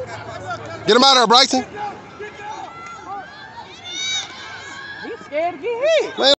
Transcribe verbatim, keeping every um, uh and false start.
Get him out of there, Bryson. He's scared to get hit.